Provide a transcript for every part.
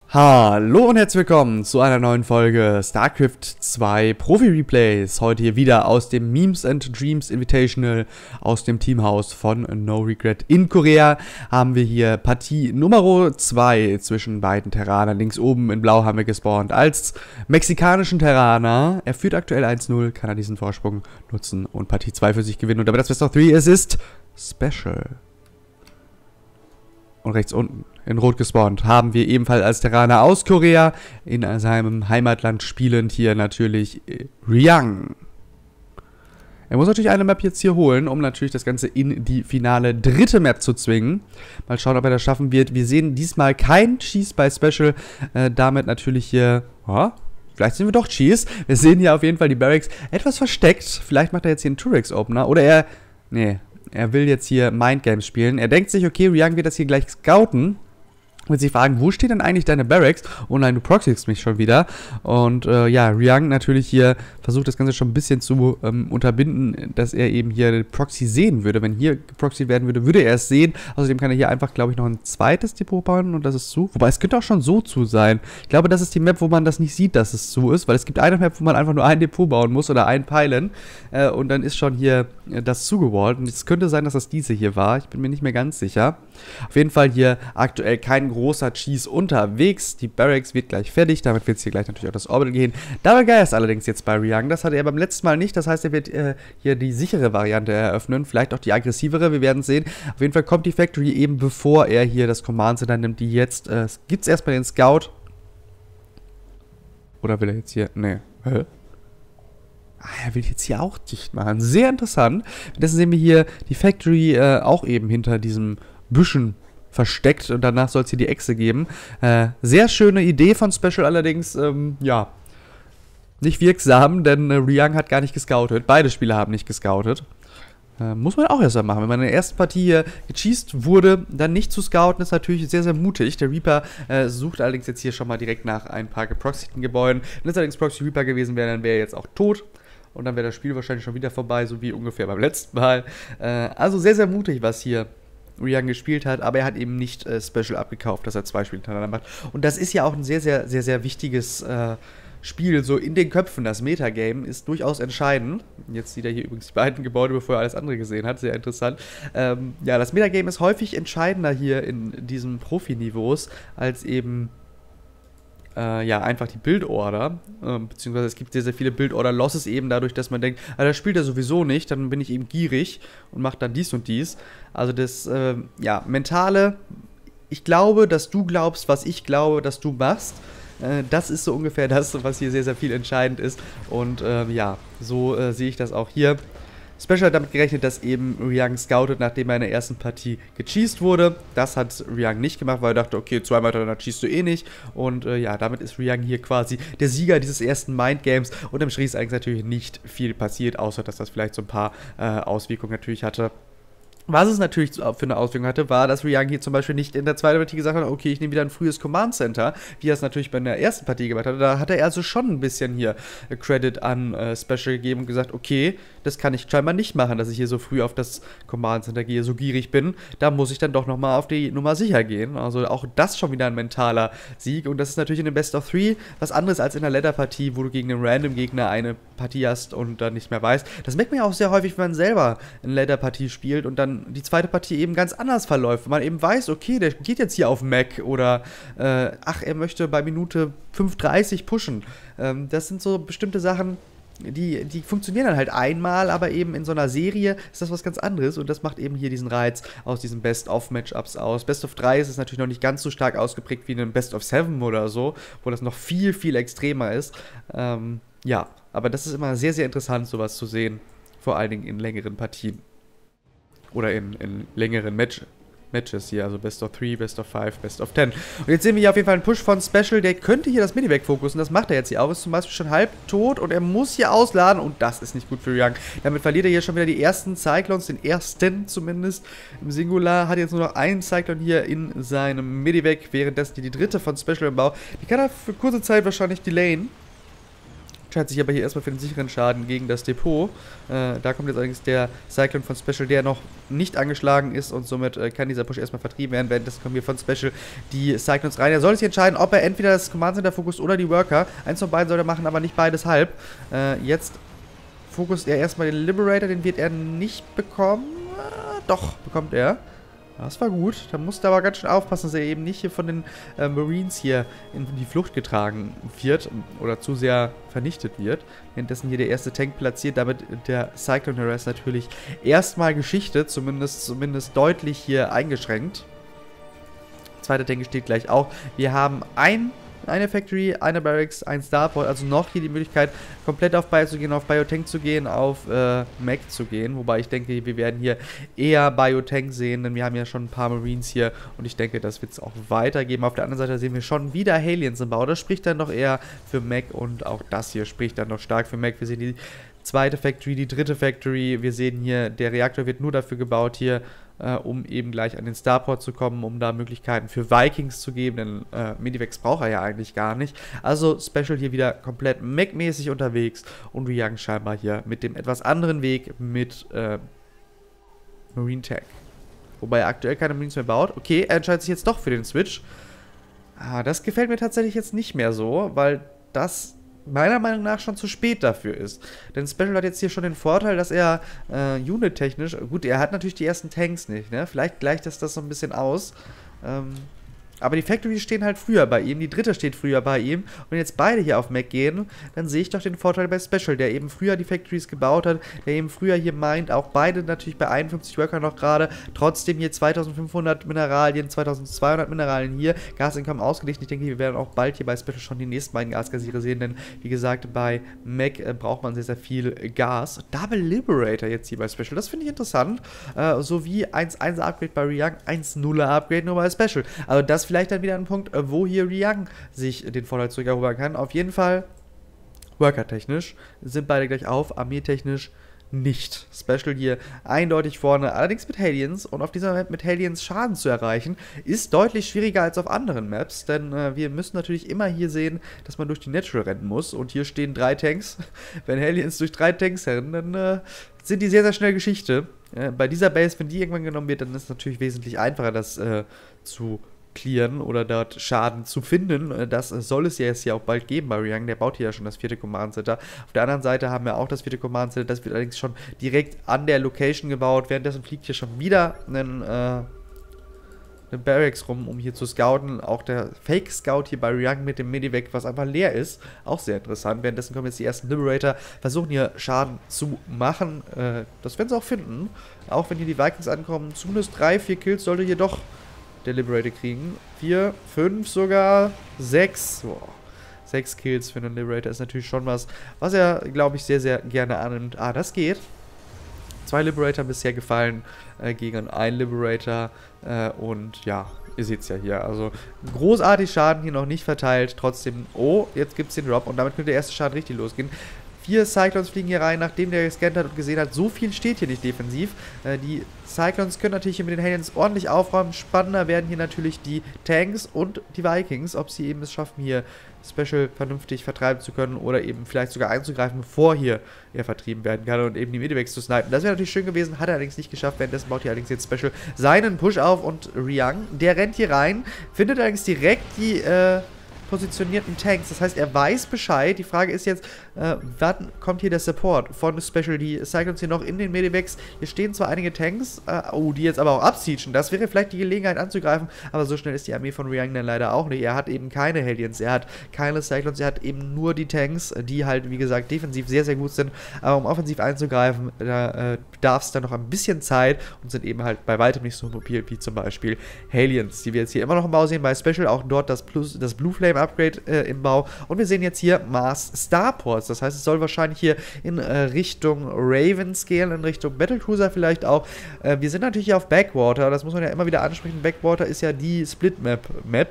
Hallo und herzlich willkommen zu einer neuen Folge StarCraft 2 Profi-Replays. Heute hier wieder aus dem Memes and Dreams Invitational aus dem Teamhaus von No Regret in Korea. Haben wir hier Partie Nummer 2 zwischen beiden Terranern. Links oben in Blau haben wir gespawnt als mexikanischen Terraner. Er führt aktuell 1-0, kann er diesen Vorsprung nutzen und Partie 2 für sich gewinnen. Und damit das Best of 3 ist Special. Und rechts unten in Rot gespawnt haben wir ebenfalls als Terraner aus Korea in seinem Heimatland spielend hier natürlich Ryang. Er muss natürlich eine Map jetzt hier holen, um natürlich das Ganze in die finale dritte Map zu zwingen. Mal schauen, ob er das schaffen wird. Wir sehen diesmal kein Cheese bei Special. Damit natürlich hier... Oh, vielleicht sehen wir doch Cheese. Wir sehen hier auf jeden Fall die Barracks etwas versteckt. Vielleicht macht er jetzt hier einen Turex-Opener. Oder er... Nee, er will jetzt hier Mindgames spielen. Er denkt sich, okay, Ryang wird das hier gleich scouten. Und sich fragen, wo steht denn eigentlich deine Barracks? Oh nein, du proxyst mich schon wieder. Und ja, Ryang natürlich hier versucht das Ganze schon ein bisschen zu unterbinden, dass er eben hier Proxy sehen würde. Wenn hier geproxyt werden würde, würde er es sehen. Außerdem kann er hier einfach, glaube ich, noch ein zweites Depot bauen und das ist zu. Wobei, es könnte auch schon so zu sein. Ich glaube, das ist die Map, wo man das nicht sieht, dass es zu ist. Weil es gibt eine Map, wo man einfach nur ein Depot bauen muss oder ein Pylon. Und dann ist schon hier das zugewallt. Und es könnte sein, dass das diese hier war. Ich bin mir nicht mehr ganz sicher. Auf jeden Fall hier aktuell kein großer Cheese unterwegs. Die Barracks wird gleich fertig. Damit wird es hier gleich natürlich auch das Orbital gehen. Double Geist allerdings jetzt bei Ryang. Das hatte er beim letzten Mal nicht. Das heißt, er wird hier die sichere Variante eröffnen. Vielleicht auch die aggressivere. Wir werden es sehen. Auf jeden Fall kommt die Factory eben bevor er hier das Command Center nimmt. Die jetzt gibt es erstmal den Scout. Oder will er jetzt hier... Nee. Hä? Ah, er will jetzt hier auch dicht machen. Sehr interessant. Währenddessen sehen wir hier die Factory auch eben hinter diesem Büschen versteckt und danach soll es hier die Echse geben. Sehr schöne Idee von Special allerdings, ja, nicht wirksam, denn Ryang hat gar nicht gescoutet. Beide Spieler haben nicht gescoutet. Muss man auch erst mal machen. Wenn man in der ersten Partie hier gecheased wurde, dann nicht zu scouten, ist natürlich sehr, sehr mutig. Der Reaper sucht allerdings jetzt hier schon mal direkt nach ein paar geproxyten Gebäuden. Wenn es allerdings Proxy Reaper gewesen wäre, dann wäre er jetzt auch tot. Und dann wäre das Spiel wahrscheinlich schon wieder vorbei, so wie ungefähr beim letzten Mal. Also sehr, sehr mutig, was hier Ryang gespielt hat, aber er hat eben nicht Special abgekauft, dass er 2 Spiele hintereinander macht. Und das ist ja auch ein sehr, sehr, sehr, sehr wichtiges Spiel, so in den Köpfen. Das Metagame ist durchaus entscheidend. Jetzt sieht er hier übrigens die beiden Gebäude, bevor er alles andere gesehen hat. Sehr interessant. Ja, das Metagame ist häufig entscheidender hier in diesen Profiniveaus, als eben ja, einfach die Build-Order, beziehungsweise es gibt sehr, sehr viele Build-Order-Losses eben dadurch, dass man denkt, das spielt er sowieso nicht, dann bin ich eben gierig und mache dann dies und dies. Also das, ja, Mentale, ich glaube, dass du glaubst, was ich glaube, dass du machst. Das ist so ungefähr das, was hier sehr, sehr viel entscheidend ist. Und ja, so sehe ich das auch hier. Special hat damit gerechnet, dass eben Ryang scoutet, nachdem er in der ersten Partie gecheased wurde. Das hat Ryang nicht gemacht, weil er dachte, okay, zweimal danach cheast du eh nicht. Und ja, damit ist Ryang hier quasi der Sieger dieses ersten Mindgames. Und im Strich ist eigentlich natürlich nicht viel passiert, außer dass das vielleicht so ein paar Auswirkungen natürlich hatte. Was es natürlich für eine Auswirkung hatte, war, dass Ryang hier zum Beispiel nicht in der zweiten Partie gesagt hat, okay, ich nehme wieder ein frühes Command Center, wie er es natürlich bei der ersten Partie gemacht hat. Da hatte er also schon ein bisschen hier Credit an Special gegeben und gesagt, okay, das kann ich scheinbar nicht machen, dass ich hier so früh auf das Command Center gehe, so gierig bin. Da muss ich dann doch nochmal auf die Nummer sicher gehen. Also auch das schon wieder ein mentaler Sieg. Und das ist natürlich in dem Best of 3 was anderes als in der Ladder-Partie, wo du gegen einen random Gegner eine Partie hast und dann nicht mehr weißt. Das merkt man ja auch sehr häufig, wenn man selber eine Ladder-Partie spielt und dann die zweite Partie eben ganz anders verläuft. Wenn man eben weiß, okay, der geht jetzt hier auf Mac oder ach, er möchte bei Minute 5:30 pushen. Das sind so bestimmte Sachen, die funktionieren dann halt einmal, aber eben in so einer Serie ist das was ganz anderes und das macht eben hier diesen Reiz aus diesen Best-of-Matchups aus. Best of 3 ist es natürlich noch nicht ganz so stark ausgeprägt wie in einem Best of 7 oder so, wo das noch viel, viel extremer ist. Ja, aber das ist immer sehr, sehr interessant, sowas zu sehen, vor allen Dingen in längeren Partien. Oder in längeren Matches hier, also Best of 3, Best of 5, Best of 10. Und jetzt sehen wir hier auf jeden Fall einen Push von Special, der könnte hier das Medivac fokussen, das macht er jetzt hier auch, ist zum Beispiel schon halb tot und er muss hier ausladen und das ist nicht gut für Ryang. Damit verliert er hier schon wieder die ersten Cyclones, den ersten zumindest im Singular, hat jetzt nur noch einen Cyclone hier in seinem Medivac, währenddessen die dritte von Special im Bau, die kann er für kurze Zeit wahrscheinlich delayen. entscheidet sich aber hier erstmal für den sicheren Schaden gegen das Depot. Da kommt jetzt allerdings der Cyclone von Special, der noch nicht angeschlagen ist und somit kann dieser Push erstmal vertrieben werden. Währenddessen kommen hier von Special die Cyclones rein. Er soll sich entscheiden, ob er entweder das Command Center fokussiert oder die Worker. Eins von beiden soll er machen, aber nicht beides halb. Jetzt fokussiert er erstmal den Liberator, den wird er nicht bekommen. Doch, bekommt er. Das war gut. Da musste er aber ganz schön aufpassen, dass er eben nicht hier von den Marines hier in die Flucht getragen wird oder zu sehr vernichtet wird. Währenddessen hier der erste Tank platziert, damit der Cyclone Harass natürlich erstmal Geschichte, zumindest deutlich hier eingeschränkt. Zweiter Tank steht gleich auch. Wir haben eine Factory, eine Barracks, ein Starport, also noch hier die Möglichkeit, komplett auf Bio zu gehen, auf Biotank zu gehen, auf Mech zu gehen, wobei ich denke, wir werden hier eher Biotank sehen, denn wir haben ja schon ein paar Marines hier und ich denke, das wird es auch weitergeben. Auf der anderen Seite sehen wir schon wieder Aliens im Bau, das spricht dann doch eher für Mech und auch das hier spricht dann noch stark für Mech. Wir sehen die zweite Factory, die dritte Factory, wir sehen hier, der Reaktor wird nur dafür gebaut hier, um eben gleich an den Starport zu kommen, um da Möglichkeiten für Vikings zu geben, denn Medivacs braucht er ja eigentlich gar nicht. Also Special hier wieder komplett Mech-mäßig unterwegs und Ryang scheinbar hier mit dem etwas anderen Weg mit Marine Tech. Wobei er aktuell keine Marines mehr baut. Okay, er entscheidet sich jetzt doch für den Switch. Das gefällt mir tatsächlich jetzt nicht mehr so, weil das meiner Meinung nach schon zu spät dafür ist. Denn Special hat jetzt hier schon den Vorteil, dass er unit-technisch, gut, er hat natürlich die ersten Tanks nicht, ne? Vielleicht gleicht das so ein bisschen aus. Aber die Factories stehen halt früher bei ihm, die dritte steht früher bei ihm. Und wenn jetzt beide hier auf Mech gehen, dann sehe ich doch den Vorteil bei Special, der eben früher die Factories gebaut hat, der eben früher hier meint, auch beide natürlich bei 51 Worker noch gerade, trotzdem hier 2500 Mineralien, 2200 Mineralien hier, Gaseinkommen ausgeglichen. Ich denke, wir werden auch bald hier bei Special schon die nächsten beiden Gaskassiere sehen, denn wie gesagt, bei Mech braucht man sehr, sehr viel Gas. Double Liberator jetzt hier bei Special, das finde ich interessant. Sowie 1-1er Upgrade bei Ryang, 1-0er Upgrade nur bei Special. Also das vielleicht dann wieder ein Punkt, wo hier Ryang sich den Vorteil zurückerobern kann. Auf jeden Fall Worker-technisch sind beide gleich auf, armeetechnisch nicht. Special hier eindeutig vorne, allerdings mit Aliens, und auf dieser Map mit Aliens Schaden zu erreichen, ist deutlich schwieriger als auf anderen Maps, denn wir müssen natürlich immer hier sehen, dass man durch die Natural rennen muss, und hier stehen 3 Tanks. Wenn Aliens durch 3 Tanks rennen, dann sind die sehr, sehr schnell Geschichte. Bei dieser Base, wenn die irgendwann genommen wird, dann ist es natürlich wesentlich einfacher, das zu clearen oder dort Schaden zu finden. Das soll es ja jetzt hier auch bald geben bei Ryang. Der baut hier ja schon das 4. Command Center. Auf der anderen Seite haben wir auch das 4. Command Center. Das wird allerdings schon direkt an der Location gebaut. Währenddessen fliegt hier schon wieder eine Barracks rum, um hier zu scouten. Auch der Fake-Scout hier bei Ryang mit dem Medivac, was einfach leer ist. Auch sehr interessant. Währenddessen kommen jetzt die ersten Liberator, versuchen hier Schaden zu machen. Das werden sie auch finden. Auch wenn hier die Vikings ankommen. Zumindest 3, 4 Kills sollte hier doch der Liberator kriegen. 4, 5 sogar, 6. Boah. 6 Kills für einen Liberator ist natürlich schon was er, glaube ich, sehr, sehr gerne annimmt. Das geht. 2 Liberator bisher gefallen gegen einen Liberator. Und ja, ihr seht es ja hier. Also großartig Schaden hier noch nicht verteilt. Trotzdem, jetzt gibt es den Drop und damit könnte der erste Schaden richtig losgehen. 4 Cyclones fliegen hier rein, nachdem der gescannt hat und gesehen hat, so viel steht hier nicht defensiv. Die Cyclones können natürlich hier mit den Aliens ordentlich aufräumen. Spannender werden hier natürlich die Tanks und die Vikings, ob sie eben es schaffen, hier Special vernünftig vertreiben zu können oder eben vielleicht sogar einzugreifen, bevor hier er vertrieben werden kann und eben die Medivacs zu snipen. Das wäre natürlich schön gewesen, hat er allerdings nicht geschafft. Währenddessen baut hier allerdings jetzt Special seinen Push auf und Ryang, der rennt hier rein, findet allerdings direkt die positionierten Tanks. Das heißt, er weiß Bescheid. Die Frage ist jetzt, wann kommt hier der Support von Special? Die Cyclones hier noch in den Medivacs. Hier stehen zwar einige Tanks, die jetzt aber auch absiechen. Das wäre vielleicht die Gelegenheit anzugreifen, aber so schnell ist die Armee von Ryang dann leider auch nicht. Er hat eben keine Aliens, er hat keine Cyclones, er hat eben nur die Tanks, die halt, wie gesagt, defensiv sehr, sehr gut sind. Aber um offensiv einzugreifen, da bedarf es dann noch ein bisschen Zeit und sind eben halt bei weitem nicht so mobil wie zum Beispiel Aliens, die wir jetzt hier immer noch im Bau sehen. Bei Special auch dort das Blue Flame Upgrade im Bau. Und wir sehen jetzt hier Mars Starports. Das heißt, es soll wahrscheinlich hier in Richtung Ravens gehen, in Richtung Battlecruiser vielleicht auch. Wir sind natürlich hier auf Backwater. Das muss man ja immer wieder ansprechen. Backwater ist ja die Split-Map,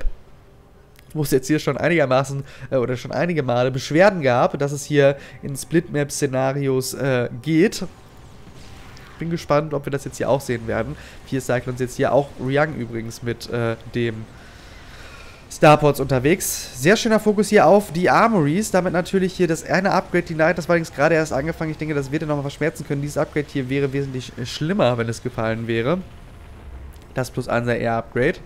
wo es jetzt hier schon einigermaßen oder schon einige Male Beschwerden gab, dass es hier in Split-Map-Szenarios geht. Bin gespannt, ob wir das jetzt hier auch sehen werden. 4 Cyclones jetzt hier, auch Ryang übrigens mit dem Starports unterwegs. Sehr schöner Fokus hier auf die Armories. Damit natürlich hier das eine Upgrade, die Knight, das war allerdings gerade erst angefangen. Ich denke, das wird er nochmal verschmerzen können. Dieses Upgrade hier wäre wesentlich schlimmer, wenn es gefallen wäre. Das +1er Air-Upgrade.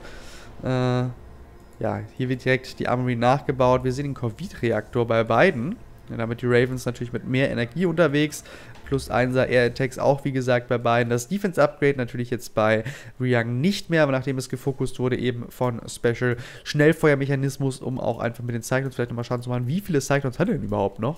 Ja, hier wird direkt die Armory nachgebaut. Wir sehen den Corvid-Reaktor bei beiden. Ja, damit die Ravens natürlich mit mehr Energie unterwegs. +1er Air Attacks auch, wie gesagt, bei beiden. Das Defense-Upgrade natürlich jetzt bei Ryang nicht mehr, aber nachdem es gefokust wurde, eben von Special. Schnellfeuermechanismus, um auch einfach mit den Cyclones vielleicht nochmal Schaden zu machen. Wie viele Cyclones hat er denn überhaupt noch?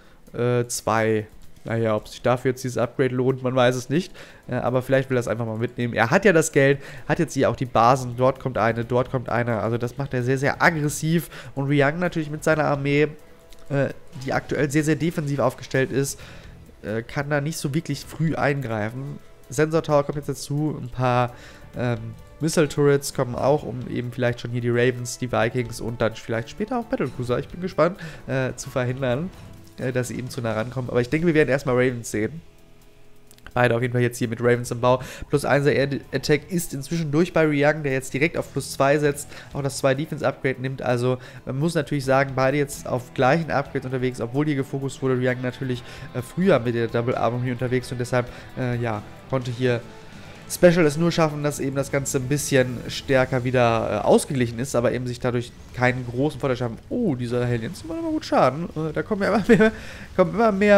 2. Naja, ob sich dafür jetzt dieses Upgrade lohnt, man weiß es nicht. Aber vielleicht will er es einfach mal mitnehmen. Er hat ja das Geld, hat jetzt hier auch die Basen. Dort kommt eine, dort kommt einer. Also das macht er sehr, sehr aggressiv. Und Ryang natürlich mit seiner Armee, die aktuell sehr, sehr defensiv aufgestellt ist, kann da nicht so wirklich früh eingreifen. Sensor Tower kommt jetzt dazu. Ein paar Missile Turrets kommen auch, um eben vielleicht schon hier die Ravens, die Vikings und dann vielleicht später auch Battlecruiser, ich bin gespannt, zu verhindern, dass sie eben zu nah rankommen. Aber ich denke, wir werden erstmal Ravens sehen. Beide auf jeden Fall jetzt hier mit Ravens im Bau. +1er Air Attack ist inzwischen durch bei Ryang, der jetzt direkt auf +2 setzt, auch das 2 Defense Upgrade nimmt. Also man muss natürlich sagen, beide jetzt auf gleichen Upgrades unterwegs, obwohl hier gefokust wurde. Ryang natürlich früher mit der Double Armory unterwegs und deshalb, ja, konnte hier Special es nur schaffen, dass eben das Ganze ein bisschen stärker wieder ausgeglichen ist, aber eben sich dadurch keinen großen Vorteil schaffen. Oh, dieser Hellions macht immer gut Schaden. Da kommen ja immer mehr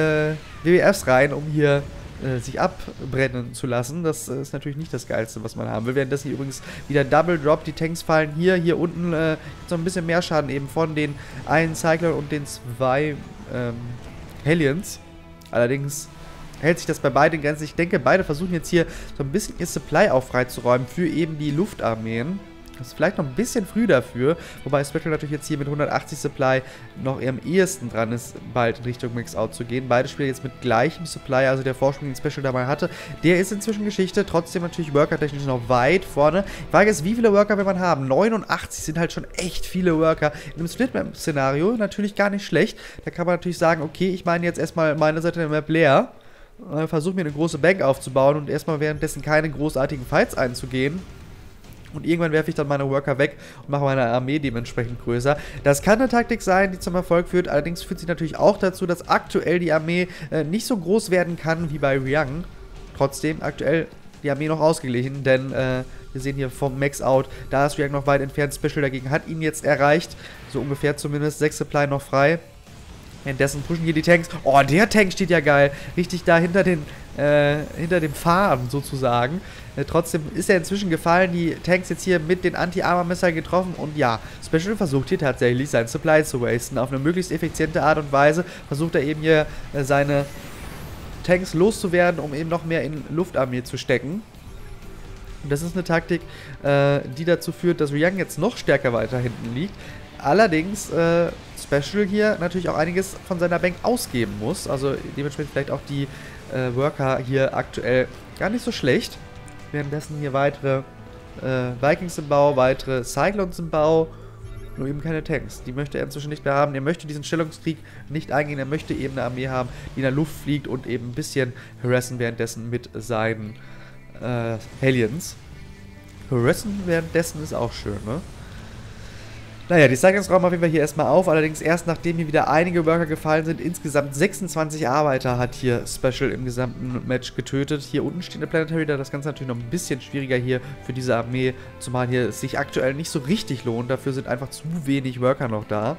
WWFs rein, um hier sich abbrennen zu lassen. Das ist natürlich nicht das Geilste, was man haben will. Währenddessen hier übrigens wieder Double Drop. Die Tanks fallen hier unten so ein bisschen mehr Schaden eben von den einen Cyclone und den 2 Hellions. Allerdings hält sich das bei beiden in Grenzen. Ich denke, beide versuchen jetzt hier so ein bisschen ihr Supply auch freizuräumen für eben die Luftarmeen. Das ist vielleicht noch ein bisschen früh dafür, wobei Special natürlich jetzt hier mit 180 Supply noch eher am ehesten dran ist, bald in Richtung Mix-Out zu gehen. Beide spielen jetzt mit gleichem Supply, also der Vorsprung, den Special dabei hatte, der ist inzwischen Geschichte, trotzdem natürlich workertechnisch noch weit vorne. Die Frage ist, wie viele Worker will man haben? 89 sind halt schon echt viele Worker. In einem Split-Map-Szenario natürlich gar nicht schlecht. Da kann man natürlich sagen, okay, ich meine jetzt erstmal meine Seite der Map leer, versuche mir eine große Bank aufzubauen und erstmal währenddessen keine großartigen Fights einzugehen. Und irgendwann werfe ich dann meine Worker weg und mache meine Armee dementsprechend größer. Das kann eine Taktik sein, die zum Erfolg führt. Allerdings führt sie natürlich auch dazu, dass aktuell die Armee nicht so groß werden kann wie bei Ryang. Trotzdem aktuell die Armee noch ausgeglichen, denn wir sehen hier vom Max-Out, da ist Ryang noch weit entfernt. Special dagegen hat ihn jetzt erreicht. So ungefähr zumindest. 6 Supply noch frei. Währenddessen pushen hier die Tanks. Oh, der Tank steht ja geil. Richtig da hinter dem Fahren sozusagen. Trotzdem ist er inzwischen gefallen. Die Tanks jetzt hier mit den Anti-Armor-Messern getroffen. Und ja, Special versucht hier tatsächlich sein Supply zu wasten. Auf eine möglichst effiziente Art und Weise versucht er eben hier seine Tanks loszuwerden, um eben noch mehr in Luftarmee zu stecken. Und das ist eine Taktik, die dazu führt, dass Ryang jetzt noch stärker weiter hinten liegt. Allerdings Special hier natürlich auch einiges von seiner Bank ausgeben muss. Also dementsprechend vielleicht auch die Worker hier aktuell gar nicht so schlecht. Währenddessen hier weitere Vikings im Bau, weitere Cyclones im Bau. Nur eben keine Tanks. Die möchte er inzwischen nicht mehr haben. Er möchte diesen Stellungskrieg nicht eingehen. Er möchte eben eine Armee haben, die in der Luft fliegt und eben ein bisschen harassen währenddessen mit seinen Hellions. Harassen währenddessen ist auch schön, ne? Naja, die Cyclones räumen auf jeden Fall hier erstmal auf, allerdings erst nachdem hier wieder einige Worker gefallen sind. Insgesamt 26 Arbeiter hat hier Special im gesamten Match getötet. Hier unten steht eine Planetary, da das Ganze natürlich noch ein bisschen schwieriger hier für diese Armee, zumal hier es sich aktuell nicht so richtig lohnt. Dafür sind einfach zu wenig Worker noch da.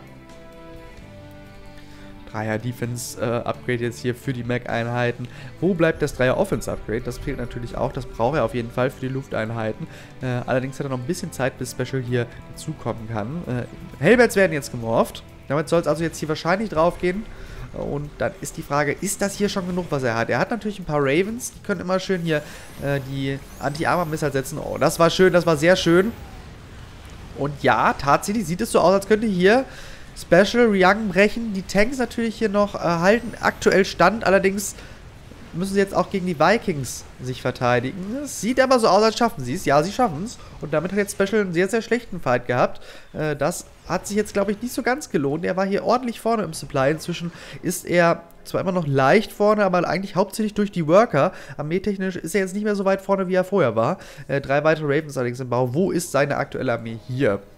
3er Defense Upgrade jetzt hier für die Mech-Einheiten. Wo bleibt das 3er Offense Upgrade? Das fehlt natürlich auch. Das braucht er auf jeden Fall für die Lufteinheiten. Allerdings hat er noch ein bisschen Zeit, bis Special hier dazukommen kann. Hellbats werden jetzt gemorpht. Damit soll es also jetzt hier wahrscheinlich drauf gehen. Und dann ist die Frage, ist das hier schon genug, was er hat? Er hat natürlich ein paar Ravens. Die können immer schön hier die Anti-Armor-Missile setzen. Oh, das war schön, das war sehr schön. Und ja, tatsächlich sieht es so aus, als könnte hier Special Ryang brechen. Die Tanks natürlich hier noch halten aktuell stand, allerdings müssen sie jetzt auch gegen die Vikings sich verteidigen. Es sieht aber so aus, als schaffen sie es. Ja, sie schaffen es. Und damit hat jetzt Special einen sehr, sehr schlechten Fight gehabt. Das hat sich jetzt, glaube ich, nicht so ganz gelohnt. Er war hier ordentlich vorne im Supply. Inzwischen ist er zwar immer noch leicht vorne, aber eigentlich hauptsächlich durch die Worker. Armeetechnisch ist er jetzt nicht mehr so weit vorne, wie er vorher war. 3 weitere Ravens allerdings im Bau. Wo ist seine aktuelle Armee? Hier.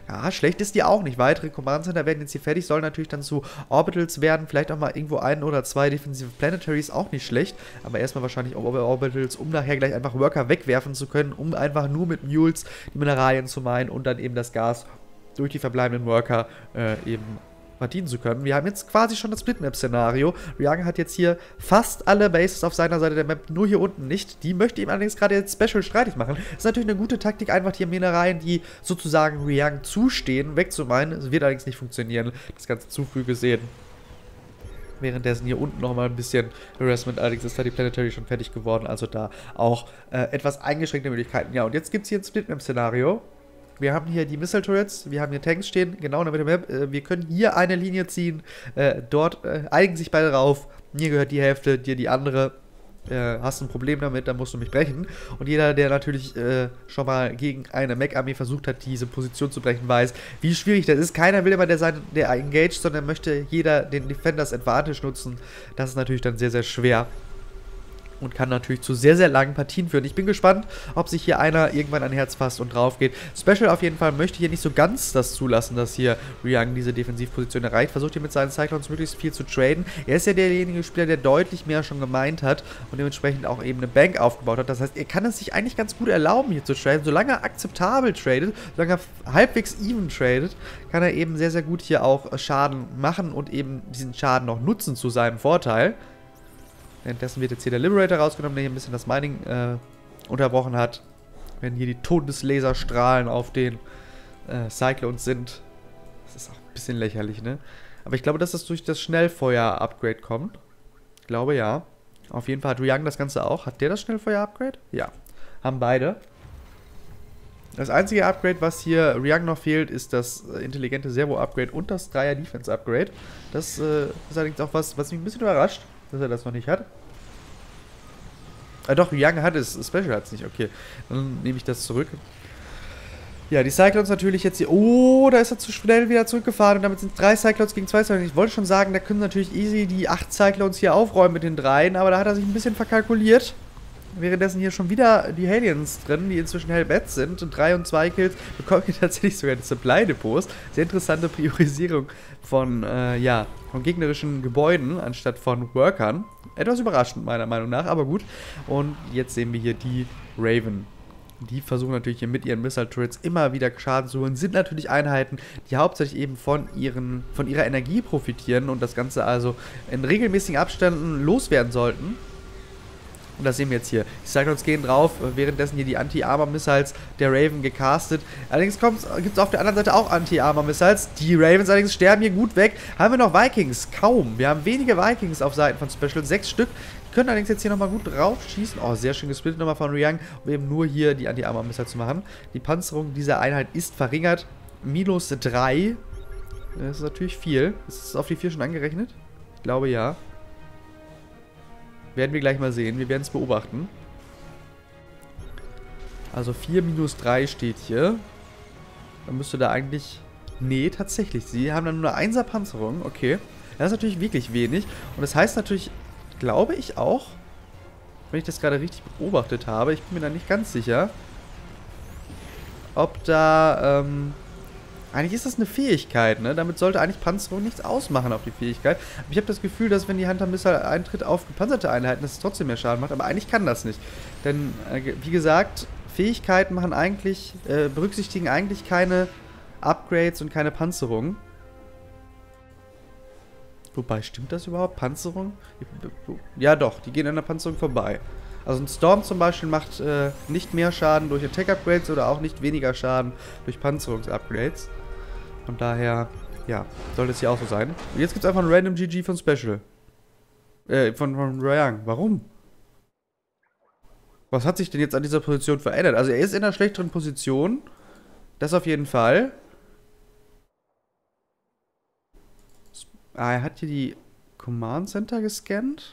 Ja, schlecht ist die auch nicht. Weitere Command Center werden jetzt hier fertig, sollen natürlich dann zu Orbitals werden. Vielleicht auch mal irgendwo ein oder zwei defensive Planetaries, auch nicht schlecht. Aber erstmal wahrscheinlich Orbitals, um nachher gleich einfach Worker wegwerfen zu können, um einfach nur mit Mules die Mineralien zu meinen und dann eben das Gas durch die verbleibenden Worker eben verdienen zu können. Wir haben jetzt quasi schon das Split-Map-Szenario. Ryang hat jetzt hier fast alle Bases auf seiner Seite der Map, nur hier unten nicht. Die möchte ihm allerdings gerade jetzt Special streitig machen. Das ist natürlich eine gute Taktik, einfach hier Mineralien, die sozusagen Ryang zustehen, wegzumeinen. Es wird allerdings nicht funktionieren, das Ganze zu früh gesehen. Währenddessen hier unten nochmal ein bisschen Harassment, allerdings ist da die Planetary schon fertig geworden, also da auch etwas eingeschränkte Möglichkeiten. Ja, und jetzt gibt es hier ein Split-Map-Szenario. Wir haben hier die Missile-Turrets, wir haben hier Tanks stehen, genau in der Mitte der Map. Wir können hier eine Linie ziehen, dort einigen sich beide drauf. Mir gehört die Hälfte, dir die andere. Hast ein Problem damit, dann musst du mich brechen. Und jeder, der natürlich schon mal gegen eine Mech-Armee versucht hat, diese Position zu brechen, weiß, wie schwierig das ist. Keiner will immer der engaged, sondern möchte jeder den Defenders Advantage nutzen. Das ist natürlich dann sehr, sehr schwer. Und kann natürlich zu sehr, sehr langen Partien führen. Ich bin gespannt, ob sich hier einer irgendwann ein Herz fasst und drauf geht. Special auf jeden Fall möchte hier nicht so ganz das zulassen, dass hier Ryang diese Defensivposition erreicht. Versucht hier mit seinen Cyclones möglichst viel zu traden. Er ist ja derjenige Spieler, der deutlich mehr schon gemeint hat und dementsprechend auch eben eine Bank aufgebaut hat. Das heißt, er kann es sich eigentlich ganz gut erlauben, hier zu traden. Solange er akzeptabel tradet, solange er halbwegs even tradet, kann er eben sehr, sehr gut hier auch Schaden machen und eben diesen Schaden noch nutzen zu seinem Vorteil. Währenddessen wird jetzt hier der Liberator rausgenommen, der hier ein bisschen das Mining unterbrochen hat. Wenn hier die Todeslaserstrahlen auf den Cyclones sind. Das ist auch ein bisschen lächerlich, ne? Aber ich glaube, dass das durch das Schnellfeuer-Upgrade kommt. Ich glaube, ja. Auf jeden Fall hat Ryang das Ganze auch. Hat der das Schnellfeuer-Upgrade? Ja. Haben beide. Das einzige Upgrade, was hier Ryang noch fehlt, ist das intelligente Servo-Upgrade und das Dreier-Defense-Upgrade. Das ist allerdings auch was mich ein bisschen überrascht, dass er das noch nicht hat. Doch, Ryang hat es. Special hat es nicht. Okay, dann nehme ich das zurück. Ja, die Cyclones natürlich jetzt hier. Oh, da ist er zu schnell wieder zurückgefahren. Und damit sind 3 Cyclones gegen 2 Cyclones. Ich wollte schon sagen, da können natürlich easy die 8 Cyclones hier aufräumen mit den 3. Aber da hat er sich ein bisschen verkalkuliert. Währenddessen hier schon wieder die Aliens drin, die inzwischen hellbett sind. Und 3 und 2 Kills bekommen hier tatsächlich sogar die Supply-Depots. Sehr interessante Priorisierung von gegnerischen Gebäuden anstatt von Workern. Etwas überraschend meiner Meinung nach, aber gut. Und jetzt sehen wir hier die Raven. Die versuchen natürlich hier mit ihren Missile-Turrets immer wieder Schaden zu holen. Sind natürlich Einheiten, die hauptsächlich eben von ihrer Energie profitieren und das Ganze also in regelmäßigen Abständen loswerden sollten. Und das sehen wir jetzt hier. Die Cyclones gehen drauf, währenddessen hier die Anti-Armor-Missiles der Raven gecastet. Allerdings gibt es auf der anderen Seite auch Anti-Armor-Missiles. Die Ravens allerdings sterben hier gut weg. Haben wir noch Vikings? Kaum. Wir haben wenige Vikings auf Seiten von Special. 6 Stück. Die können allerdings jetzt hier nochmal gut drauf schießen. Oh, sehr schön gesplittet nochmal von Ryang, um eben nur hier die Anti-Armor-Missiles zu machen. Die Panzerung dieser Einheit ist verringert. -3. Das ist natürlich viel. Ist es auf die 4 schon angerechnet? Ich glaube ja. Werden wir gleich mal sehen. Wir werden es beobachten. Also 4 -3 steht hier. Dann müsste da eigentlich... Nee, tatsächlich. Sie haben dann nur eine 1er Panzerung. Okay. Das ist natürlich wirklich wenig. Und das heißt natürlich, glaube ich auch, wenn ich das gerade richtig beobachtet habe, ich bin mir da nicht ganz sicher, ob da... Eigentlich ist das eine Fähigkeit, ne? Damit sollte eigentlich Panzerung nichts ausmachen auf die Fähigkeit. Aber ich habe das Gefühl, dass wenn die Hunter Missile eintritt auf gepanzerte Einheiten, dass es trotzdem mehr Schaden macht. Aber eigentlich kann das nicht. Denn, wie gesagt, Fähigkeiten machen eigentlich, berücksichtigen eigentlich keine Upgrades und keine Panzerung. Wobei, stimmt das überhaupt? Panzerung? Ja doch, die gehen an der Panzerung vorbei. Also ein Storm zum Beispiel macht nicht mehr Schaden durch Attack-Upgrades oder auch nicht weniger Schaden durch Panzerungs-Upgrades. Von daher, ja, sollte es hier auch so sein. Und jetzt gibt es einfach ein Random GG von Special. Von Ryang. Warum? Was hat sich denn jetzt an dieser Position verändert? Also er ist in einer schlechteren Position. Das auf jeden Fall. Er hat hier die Command Center gescannt.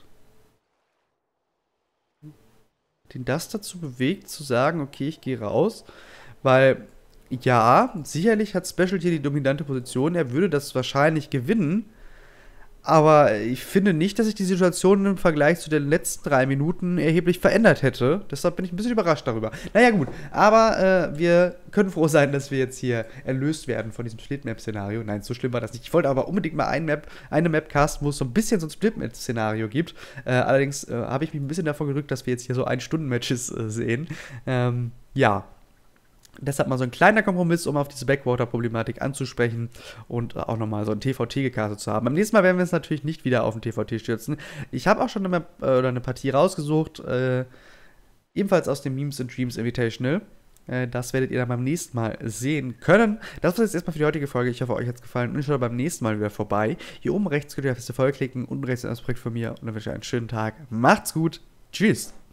Den das dazu bewegt, zu sagen, okay, ich gehe raus. Weil, ja, sicherlich hat Special hier die dominante Position. Er würde das wahrscheinlich gewinnen. Aber ich finde nicht, dass sich die Situation im Vergleich zu den letzten 3 Minuten erheblich verändert hätte. Deshalb bin ich ein bisschen überrascht darüber. Naja, gut. Aber wir können froh sein, dass wir jetzt hier erlöst werden von diesem Split-Map-Szenario. Nein, so schlimm war das nicht. Ich wollte aber unbedingt mal eine Map casten, wo es so ein bisschen so ein Split-Map-Szenario gibt. Allerdings habe ich mich ein bisschen davon gerückt, dass wir jetzt hier so 1-Stunden-Matches sehen. Ja. Deshalb mal so ein kleiner Kompromiss, um auf diese Backwater-Problematik anzusprechen und auch nochmal so ein TVT gecastet zu haben. Beim nächsten Mal werden wir uns natürlich nicht wieder auf den TVT stürzen. Ich habe auch schon eine, Map, oder eine Partie rausgesucht, ebenfalls aus dem Memes and Dreams Invitational. Das werdet ihr dann beim nächsten Mal sehen können. Das war jetzt erstmal für die heutige Folge. Ich hoffe, euch hat es gefallen und ich schaue beim nächsten Mal wieder vorbei. Hier oben rechts könnt ihr auf das Folge klicken, unten rechts ein Projekt von mir und dann wünsche ich euch einen schönen Tag. Macht's gut. Tschüss.